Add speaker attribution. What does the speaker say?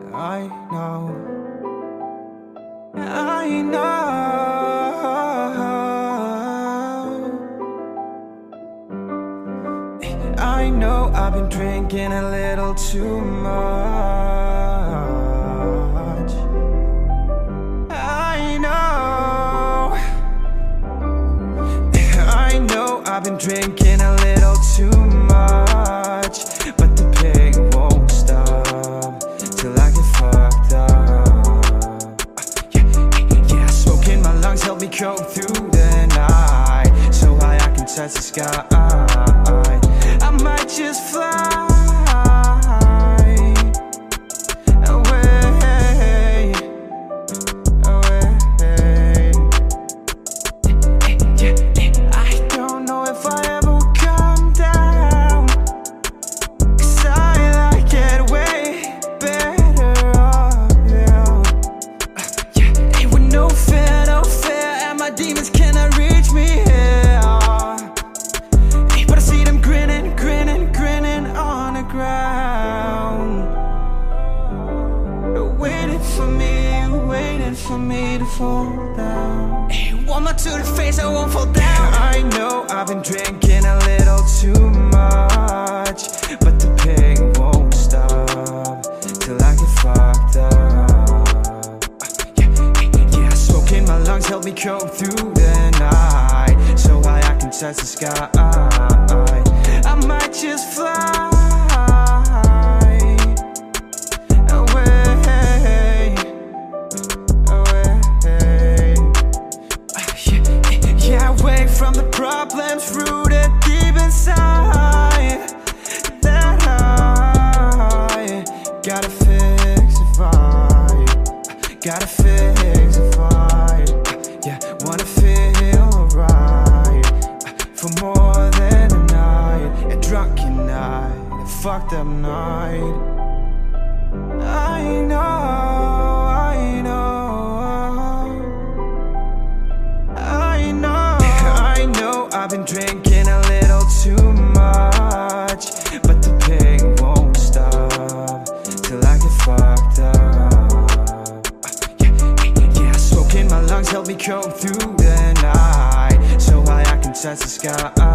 Speaker 1: I know, I know, I know I've been drinking a little too much. I know I've been drinking a little too much, but the pain won't stop till I get fucked up. Yeah, smoke in my lungs help me cope through the night, so high I can touch the sky. I might just fly away, away. I don't know if I ever will come down, 'cause I like it way better off, yeah. Hey, with no fear, and my demons cannot reach me here. Hey, but I see them grinning, grinning, grinning on the ground, waiting for me to fall down. Hey, one more to the face, I won't fall down. I know I've been drinking a little too much, but the pain won't stop till I get fucked up. Yeah, smoke in my lungs help me cope through the night, so high I can touch the sky. I might just fly away, away. Yeah, away from the problems rooted deep inside that I gotta fix the vibe, gotta fix the vibe. Yeah, wanna feel right for more than a night, a drunken night, a fucked up night. I know, I know, I know, I know I've been drinking a little too much, but the pain won't stop till I get fucked up. Yeah, smoke in my lungs help me cope through the night, so high I can touch the sky.